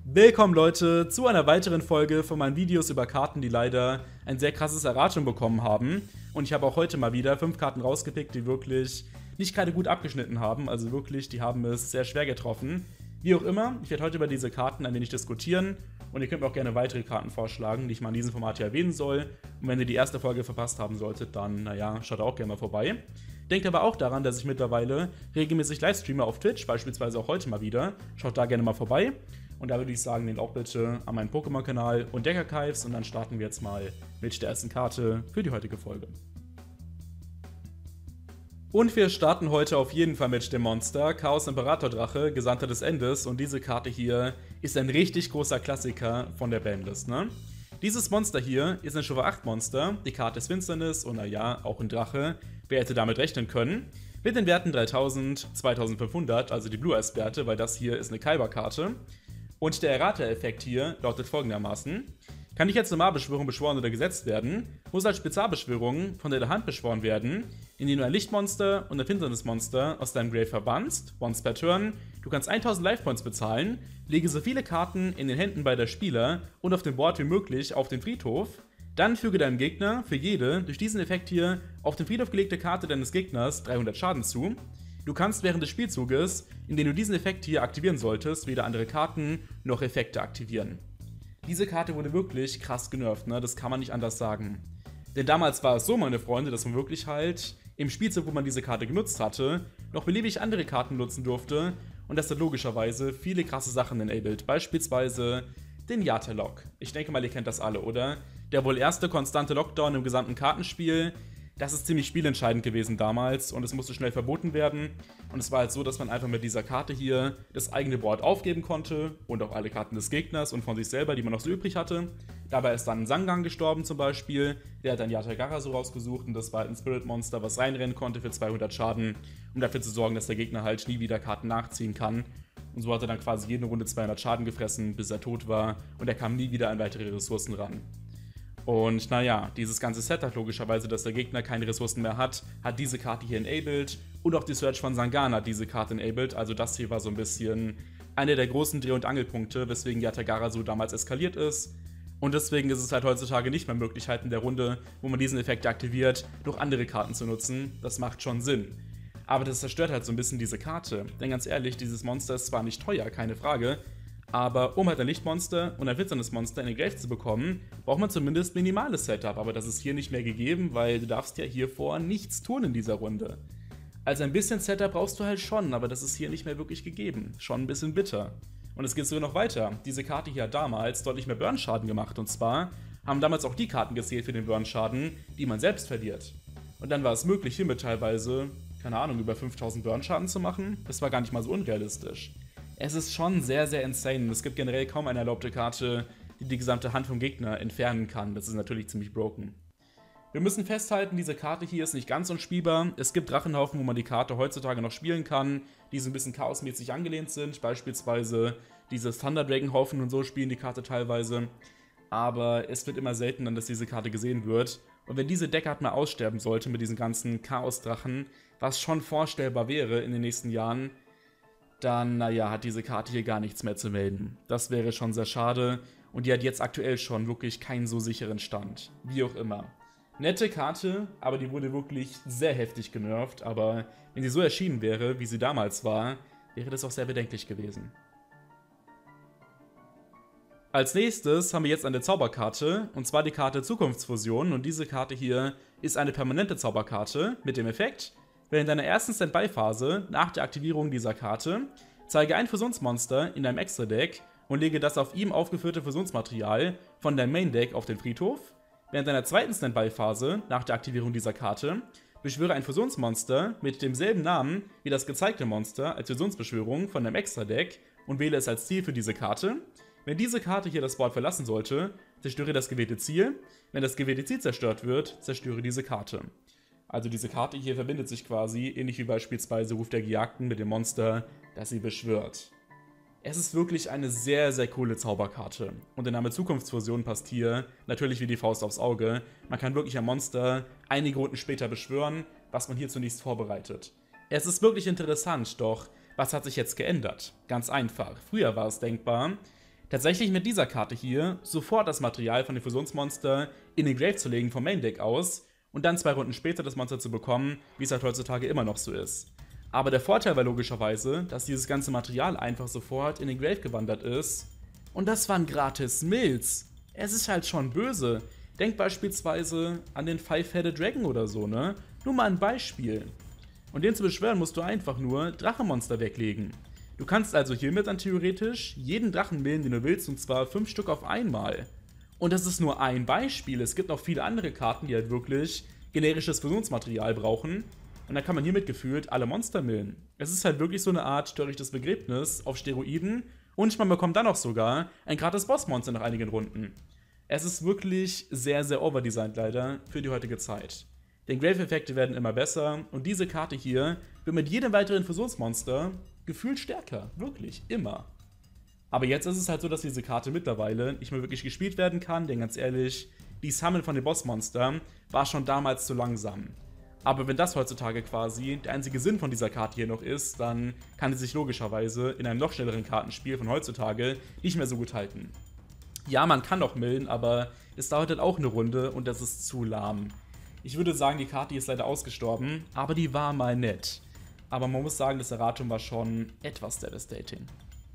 Willkommen Leute zu einer weiteren Folge von meinen Videos über Karten, die leider ein sehr krasses Erratum bekommen haben. Und ich habe auch heute mal wieder 5 Karten rausgepickt, die wirklich nicht gerade gut abgeschnitten haben. Also wirklich, die haben es sehr schwer getroffen. Wie auch immer, ich werde heute über diese Karten ein wenig diskutieren. Und ihr könnt mir auch gerne weitere Karten vorschlagen, die ich mal in diesem Format hier erwähnen soll. Und wenn ihr die erste Folge verpasst haben solltet, dann, naja, schaut auch gerne mal vorbei. Denkt aber auch daran, dass ich mittlerweile regelmäßig Livestreame auf Twitch, beispielsweise auch heute mal wieder. Schaut da gerne mal vorbei. Und da würde ich sagen, nehmt auch bitte an meinen Pokémon-Kanal und Deckerkives und dann starten wir jetzt mal mit der ersten Karte für die heutige Folge. Und wir starten heute auf jeden Fall mit dem Monster Chaos Imperator Drache, Gesandter des Endes, und diese Karte hier ist ein richtig großer Klassiker von der Banlist, ne? Dieses Monster hier ist ein Stufe 8 Monster, die Karte ist Finsternis und naja, auch ein Drache. Wer hätte damit rechnen können? Mit den Werten 3000, 2500, also die Blue Eyes Werte, weil das hier ist eine Kaiba-Karte. Und der Errata-Effekt hier lautet folgendermaßen: Kann nicht als Normalbeschwörung beschworen oder gesetzt werden, muss als Spezialbeschwörung von der Hand beschworen werden, indem du ein Lichtmonster und ein Finsternismonster aus deinem Grave verbannst, once per turn. Du kannst 1000 Life-Points bezahlen, lege so viele Karten in den Händen beider Spieler und auf dem Board wie möglich auf den Friedhof. Dann füge deinem Gegner für jede durch diesen Effekt hier auf den Friedhof gelegte Karte deines Gegners 300 Schaden zu. Du kannst während des Spielzuges, in dem du diesen Effekt hier aktivieren solltest, weder andere Karten noch Effekte aktivieren. Diese Karte wurde wirklich krass genervt, ne? Das kann man nicht anders sagen. Denn damals war es so, meine Freunde, dass man wirklich halt im Spielzug, wo man diese Karte genutzt hatte, noch beliebig andere Karten nutzen durfte und das hat logischerweise viele krasse Sachen enabled. Beispielsweise den Yata-Lock. Ich denke mal, ihr kennt das alle, oder? Der wohl erste konstante Lockdown im gesamten Kartenspiel. Das ist ziemlich spielentscheidend gewesen damals und es musste schnell verboten werden. Und es war halt so, dass man einfach mit dieser Karte hier das eigene Board aufgeben konnte und auch alle Karten des Gegners und von sich selber, die man noch so übrig hatte. Dabei ist dann Sangang gestorben zum Beispiel. Der hat dann Yatagara so rausgesucht und das war halt ein Spirit-Monster, was reinrennen konnte für 200 Schaden, um dafür zu sorgen, dass der Gegner halt nie wieder Karten nachziehen kann. Und so hat er dann quasi jede Runde 200 Schaden gefressen, bis er tot war und er kam nie wieder an weitere Ressourcen ran. Und naja, dieses ganze Setup logischerweise, dass der Gegner keine Ressourcen mehr hat, hat diese Karte hier enabled und auch die Search von Sangan hat diese Karte enabled, also das hier war so ein bisschen einer der großen Dreh- und Angelpunkte, weswegen Yatagara so damals eskaliert ist. Und deswegen ist es halt heutzutage nicht mehr möglich, halt in der Runde, wo man diesen Effekt aktiviert, noch andere Karten zu nutzen. Das macht schon Sinn. Aber das zerstört halt so ein bisschen diese Karte, denn ganz ehrlich, dieses Monster ist zwar nicht teuer, keine Frage, aber um halt ein Lichtmonster und ein Finsternismonster in den Grave zu bekommen, braucht man zumindest minimales Setup. Aber das ist hier nicht mehr gegeben, weil du darfst ja hiervor nichts tun in dieser Runde. Also ein bisschen Setup brauchst du halt schon, aber das ist hier nicht mehr wirklich gegeben. Schon ein bisschen bitter. Und es geht sogar noch weiter. Diese Karte hier hat damals deutlich mehr Burn-Schaden gemacht. Und zwar haben damals auch die Karten gezählt für den Burn-Schaden, die man selbst verliert. Und dann war es möglich, hiermit teilweise, keine Ahnung, über 5000 Burn-Schaden zu machen. Das war gar nicht mal so unrealistisch. Es ist schon sehr, sehr insane. Es gibt generell kaum eine erlaubte Karte, die die gesamte Hand vom Gegner entfernen kann. Das ist natürlich ziemlich broken. Wir müssen festhalten, diese Karte hier ist nicht ganz unspielbar. Es gibt Drachenhaufen, wo man die Karte heutzutage noch spielen kann, die so ein bisschen chaosmäßig angelehnt sind. Beispielsweise diese Thunder Dragon Haufen und so spielen die Karte teilweise. Aber es wird immer seltener, dass diese Karte gesehen wird. Und wenn diese Deckart mal aussterben sollte mit diesen ganzen Chaos-Drachen, was schon vorstellbar wäre in den nächsten Jahren, dann, naja, hat diese Karte hier gar nichts mehr zu melden. Das wäre schon sehr schade und die hat jetzt aktuell schon wirklich keinen so sicheren Stand. Wie auch immer. Nette Karte, aber die wurde wirklich sehr heftig genervt, aber wenn sie so erschienen wäre, wie sie damals war, wäre das auch sehr bedenklich gewesen. Als nächstes haben wir jetzt eine Zauberkarte, und zwar die Karte Zukunftsfusion, und diese Karte hier ist eine permanente Zauberkarte mit dem Effekt: Während deiner ersten Standby-Phase nach der Aktivierung dieser Karte zeige ein Fusionsmonster in deinem Extra-Deck und lege das auf ihm aufgeführte Fusionsmaterial von deinem Main-Deck auf den Friedhof. Während deiner zweiten Standby-Phase nach der Aktivierung dieser Karte beschwöre ein Fusionsmonster mit demselben Namen wie das gezeigte Monster als Fusionsbeschwörung von deinem Extra-Deck und wähle es als Ziel für diese Karte. Wenn diese Karte hier das Board verlassen sollte, zerstöre das gewählte Ziel. Wenn das gewählte Ziel zerstört wird, zerstöre diese Karte. Also diese Karte hier verbindet sich quasi, ähnlich wie beispielsweise Ruf der Gejagten, mit dem Monster, das sie beschwört. Es ist wirklich eine sehr, sehr coole Zauberkarte. Und der Name Zukunftsfusion passt hier natürlich wie die Faust aufs Auge. Man kann wirklich ein Monster einige Runden später beschwören, was man hier zunächst vorbereitet. Es ist wirklich interessant, doch was hat sich jetzt geändert? Ganz einfach. Früher war es denkbar, tatsächlich mit dieser Karte hier sofort das Material von dem Fusionsmonster in den Grave zu legen vom Main Deck aus und dann 2 Runden später das Monster zu bekommen, wie es halt heutzutage immer noch so ist. Aber der Vorteil war logischerweise, dass dieses ganze Material einfach sofort in den Grave gewandert ist. Und das waren gratis Mills. Es ist halt schon böse. Denk beispielsweise an den Five-Headed Dragon oder so, ne? Nur mal ein Beispiel. Und den zu beschwören musst du einfach nur Drachenmonster weglegen. Du kannst also hiermit dann theoretisch jeden Drachen millen, den du willst, und zwar 5 Stück auf einmal. Und das ist nur ein Beispiel. Es gibt noch viele andere Karten, die halt wirklich generisches Fusionsmaterial brauchen. Und da kann man hiermit gefühlt alle Monster millen. Es ist halt wirklich so eine Art törichtes Begräbnis auf Steroiden. Und man bekommt dann auch sogar ein gratis Bossmonster nach einigen Runden. Es ist wirklich sehr, sehr overdesignt leider für die heutige Zeit. Denn Grave-Effekte werden immer besser und diese Karte hier wird mit jedem weiteren Fusionsmonster gefühlt stärker. Wirklich, immer. Aber jetzt ist es halt so, dass diese Karte mittlerweile nicht mehr wirklich gespielt werden kann, denn ganz ehrlich, die Summon von den Bossmonstern war schon damals zu langsam. Aber wenn das heutzutage quasi der einzige Sinn von dieser Karte hier noch ist, dann kann sie sich logischerweise in einem noch schnelleren Kartenspiel von heutzutage nicht mehr so gut halten. Ja, man kann noch millen, aber es dauert halt auch eine Runde und das ist zu lahm. Ich würde sagen, die Karte hier ist leider ausgestorben, aber die war mal nett. Aber man muss sagen, das Erratum war schon etwas devastating.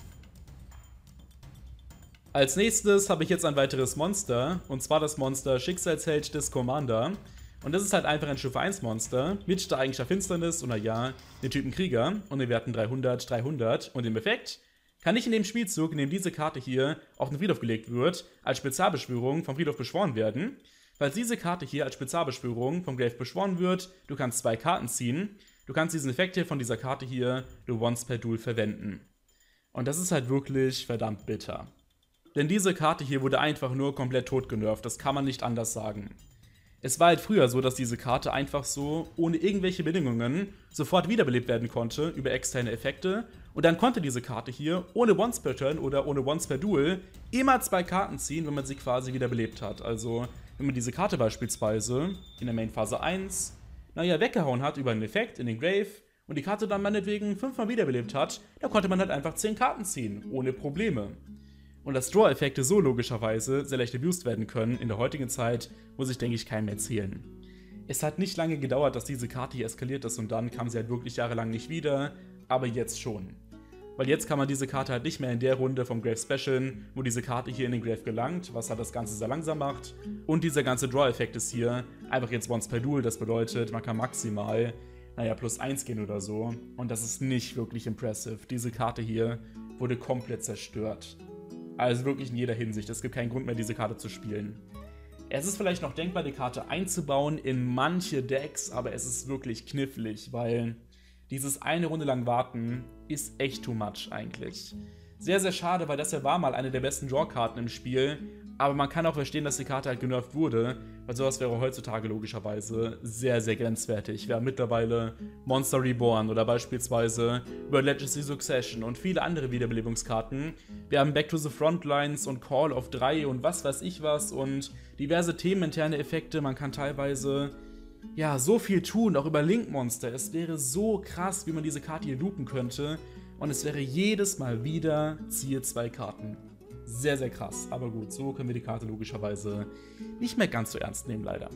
Als nächstes habe ich jetzt ein weiteres Monster, und zwar das Monster Schicksalsheld des Commander. Und das ist halt einfach ein Stufe 1 Monster mit der Eigenschaft Finsternis und naja, den Typen Krieger und den Werten 300, 300 und im Effekt kann ich in dem Spielzug, in dem diese Karte hier auf den Friedhof gelegt wird, als Spezialbeschwörung vom Friedhof beschworen werden. Falls diese Karte hier als Spezialbeschwörung vom Grave beschworen wird, du kannst 2 Karten ziehen, du kannst diesen Effekt hier von dieser Karte hier nur once per Duel verwenden. Und das ist halt wirklich verdammt bitter. Denn diese Karte hier wurde einfach nur komplett tot genervt, das kann man nicht anders sagen. Es war halt früher so, dass diese Karte einfach so, ohne irgendwelche Bedingungen, sofort wiederbelebt werden konnte über externe Effekte. Und dann konnte diese Karte hier ohne Once per Turn oder ohne Once per Duel immer 2 Karten ziehen, wenn man sie quasi wiederbelebt hat. Also, wenn man diese Karte beispielsweise in der Main Phase 1, naja, weggehauen hat über einen Effekt in den Grave und die Karte dann meinetwegen 5-mal wiederbelebt hat, dann konnte man halt einfach 10 Karten ziehen, ohne Probleme. Und dass Draw-Effekte so logischerweise sehr leicht abused werden können in der heutigen Zeit, muss ich, denke ich, keinem erzählen. Es hat nicht lange gedauert, dass diese Karte hier eskaliert ist und dann kam sie halt wirklich jahrelang nicht wieder, aber jetzt schon. Weil jetzt kann man diese Karte halt nicht mehr in der Runde vom Grave specialen, wo diese Karte hier in den Grave gelangt, was halt das Ganze sehr langsam macht. Und dieser ganze Draw-Effekt ist hier einfach jetzt once per Duel, das bedeutet, man kann maximal, naja, +1 gehen oder so. Und das ist nicht wirklich impressive. Diese Karte hier wurde komplett zerstört. Also wirklich in jeder Hinsicht. Es gibt keinen Grund mehr, diese Karte zu spielen. Es ist vielleicht noch denkbar, die Karte einzubauen in manche Decks, aber es ist wirklich knifflig, weil dieses eine Runde lang warten ist echt too much eigentlich. Sehr, sehr schade, weil das ja war mal eine der besten Draw-Karten im Spiel, aber man kann auch verstehen, dass die Karte halt genervt wurde, weil sowas wäre heutzutage logischerweise sehr, sehr grenzwertig. Wir haben mittlerweile Monster Reborn oder beispielsweise World Legacy Succession und viele andere Wiederbelebungskarten. Wir haben Back to the Frontlines und Call of 3 und was weiß ich was und diverse themeninterne Effekte. Man kann teilweise ja so viel tun, auch über Link-Monster. Es wäre so krass, wie man diese Karte hier loopen könnte und es wäre jedes Mal wieder ziehe 2 Karten. Sehr, sehr krass. Aber gut, so können wir die Karte logischerweise nicht mehr ganz so ernst nehmen, leider.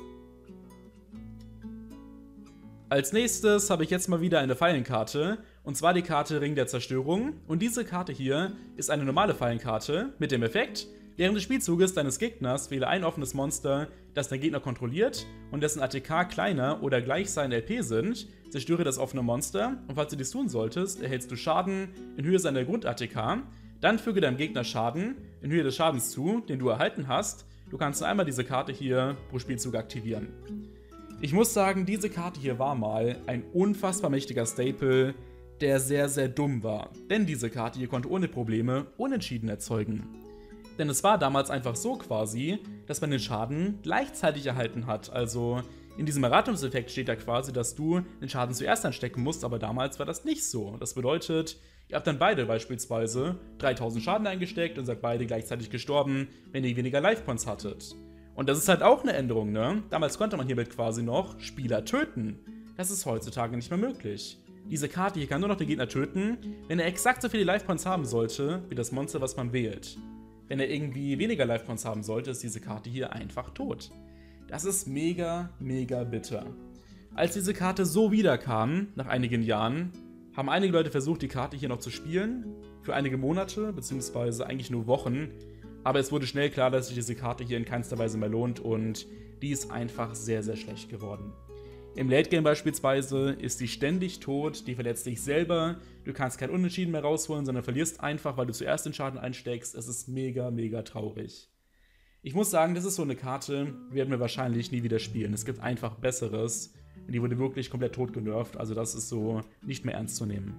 Als nächstes habe ich jetzt mal wieder eine Fallenkarte, und zwar die Karte Ring der Zerstörung. Und diese Karte hier ist eine normale Fallenkarte mit dem Effekt, während des Spielzuges deines Gegners wähle ein offenes Monster, das dein Gegner kontrolliert und dessen ATK kleiner oder gleich seinen LP sind, zerstöre das offene Monster und falls du dies tun solltest, erhältst du Schaden in Höhe seiner Grund-ATK. Dann füge deinem Gegner Schaden in Höhe des Schadens zu, den du erhalten hast. Du kannst einmal diese Karte hier pro Spielzug aktivieren. Ich muss sagen, diese Karte hier war mal ein unfassbar mächtiger Staple, der sehr, sehr dumm war. Denn diese Karte hier konnte ohne Probleme Unentschieden erzeugen. Denn es war damals einfach so quasi, dass man den Schaden gleichzeitig erhalten hat. Also in diesem Erratungseffekt steht da quasi, dass du den Schaden zuerst einstecken musst, aber damals war das nicht so. Das bedeutet, ihr habt dann beide beispielsweise 3000 Schaden eingesteckt und seid beide gleichzeitig gestorben, wenn ihr weniger Life-Points hattet. Und das ist halt auch eine Änderung, ne? Damals konnte man hiermit quasi noch Spieler töten. Das ist heutzutage nicht mehr möglich. Diese Karte hier kann nur noch den Gegner töten, wenn er exakt so viele Life-Points haben sollte, wie das Monster, was man wählt. wenn er irgendwie weniger Life-Points haben sollte, ist diese Karte hier einfach tot. Das ist mega, mega bitter. Als diese Karte so wiederkam, nach einigen Jahren, haben einige Leute versucht, die Karte hier noch zu spielen. Für einige Monate, beziehungsweise eigentlich nur Wochen. Aber es wurde schnell klar, dass sich diese Karte hier in keinster Weise mehr lohnt und die ist einfach sehr, sehr schlecht geworden. Im Late Game beispielsweise ist sie ständig tot, die verletzt dich selber, du kannst kein Unentschieden mehr rausholen, sondern verlierst einfach, weil du zuerst den Schaden einsteckst. Es ist mega, mega traurig. Ich muss sagen, das ist so eine Karte, die werden wir wahrscheinlich nie wieder spielen. Es gibt einfach Besseres. Die wurde wirklich komplett tot genervt, also das ist so nicht mehr ernst zu nehmen.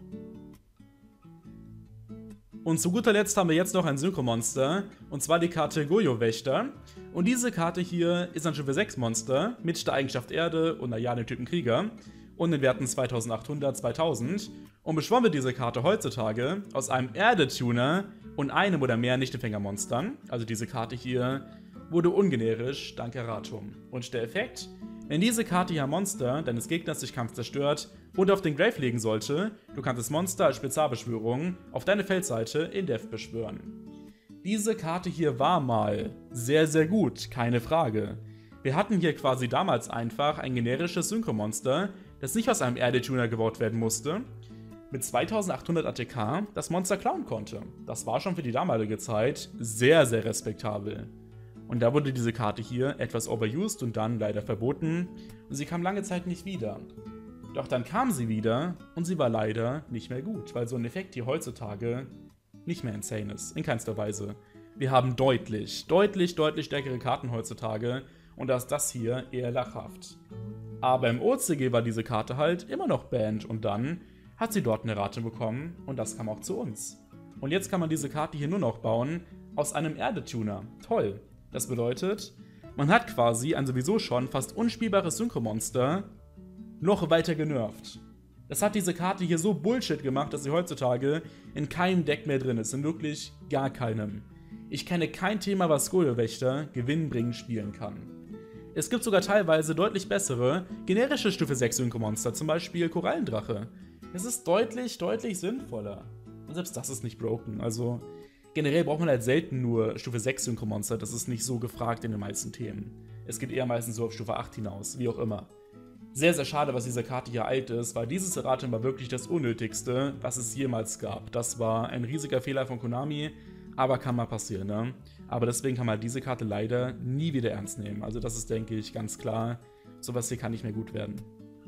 Und zu guter Letzt haben wir jetzt noch ein Synchro-Monster, und zwar die Karte Goyo-Wächter. Und diese Karte hier ist ein Stufe 6 Monster mit der Eigenschaft Erde und naja, dem Typen Krieger und den Werten 2800, 2000. Und beschwommen wir diese Karte heutzutage aus einem Erde-Tuner und einem oder mehr Nicht-Empfänger-Monstern. Also diese Karte hier wurde ungenerisch dank Erratum. Und der Effekt: Wenn diese Karte hier ein Monster deines Gegners durch Kampf zerstört und auf den Grave legen sollte, du kannst das Monster als Spezialbeschwörung auf deine Feldseite in Death beschwören. Diese Karte hier war mal sehr, sehr gut, keine Frage. Wir hatten hier quasi damals einfach ein generisches Synchro-Monster, das nicht aus einem Erde-Tuner gebaut werden musste, mit 2800 ATK das Monster klauen konnte. Das war schon für die damalige Zeit sehr, sehr respektabel. Und da wurde diese Karte hier etwas overused und dann leider verboten und sie kam lange Zeit nicht wieder. Doch dann kam sie wieder und sie war leider nicht mehr gut, weil so ein Effekt hier heutzutage nicht mehr insane ist, in keinster Weise. Wir haben deutlich stärkere Karten heutzutage und da ist das hier eher lachhaft. Aber im OCG war diese Karte halt immer noch banned und dann hat sie dort eine Rate bekommen und das kam auch zu uns. Und jetzt kann man diese Karte hier nur noch bauen aus einem Erde-Tuner. Toll! Das bedeutet, man hat quasi ein sowieso schon fast unspielbares Synchro-Monster noch weiter genervt. Das hat diese Karte hier so Bullshit gemacht, dass sie heutzutage in keinem Deck mehr drin ist, in wirklich gar keinem. Ich kenne kein Thema, was Goyo-Wächter gewinnbringend spielen kann. Es gibt sogar teilweise deutlich bessere, generische Stufe 6 Synchro-Monster, zum Beispiel Korallendrache. Es ist deutlich sinnvoller. Und selbst das ist nicht broken, also generell braucht man halt selten nur Stufe 6 Synchro-Monster, das ist nicht so gefragt in den meisten Themen. Es geht eher meistens so auf Stufe 8 hinaus, wie auch immer. Sehr, sehr schade, was diese Karte hier alt ist, weil dieses Erratum war wirklich das Unnötigste, was es jemals gab. Das war ein riesiger Fehler von Konami, aber kann mal passieren, ne? Aber deswegen kann man diese Karte leider nie wieder ernst nehmen. Also das ist, denke ich, ganz klar. Sowas hier kann nicht mehr gut werden.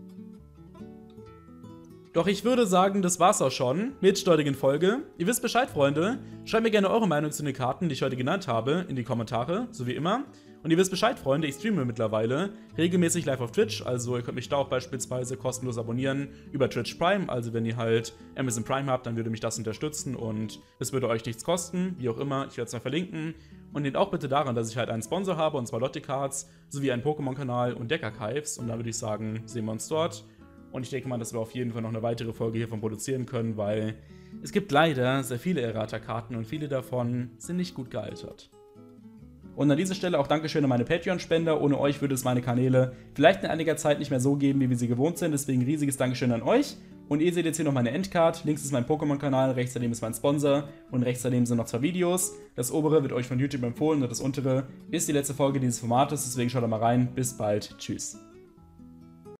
Doch ich würde sagen, das war's auch schon mit der heutigen Folge. Ihr wisst Bescheid, Freunde. Schreibt mir gerne eure Meinung zu den Karten, die ich heute genannt habe, in die Kommentare, so wie immer. Und ihr wisst Bescheid, Freunde, ich streame mittlerweile regelmäßig live auf Twitch. Also ihr könnt mich da auch beispielsweise kostenlos abonnieren über Twitch Prime. Also wenn ihr halt Amazon Prime habt, dann würde mich das unterstützen und es würde euch nichts kosten, wie auch immer. Ich werde es mal verlinken. Und nehmt auch bitte daran, dass ich halt einen Sponsor habe, und zwar Lotte Cards, sowie einen Pokémon-Kanal und Deck Archives. Und dann würde ich sagen, sehen wir uns dort. Und ich denke mal, dass wir auf jeden Fall noch eine weitere Folge hiervon produzieren können, weil es gibt leider sehr viele Errata-Karten und viele davon sind nicht gut gealtert. Und an dieser Stelle auch Dankeschön an meine Patreon-Spender. Ohne euch würde es meine Kanäle vielleicht in einiger Zeit nicht mehr so geben, wie wir sie gewohnt sind. Deswegen riesiges Dankeschön an euch. Und ihr seht jetzt hier noch meine Endcard. Links ist mein Pokémon-Kanal, rechts daneben ist mein Sponsor und rechts daneben sind noch 2 Videos. Das obere wird euch von YouTube empfohlen und das untere ist die letzte Folge dieses Formates. Deswegen schaut da mal rein. Bis bald. Tschüss.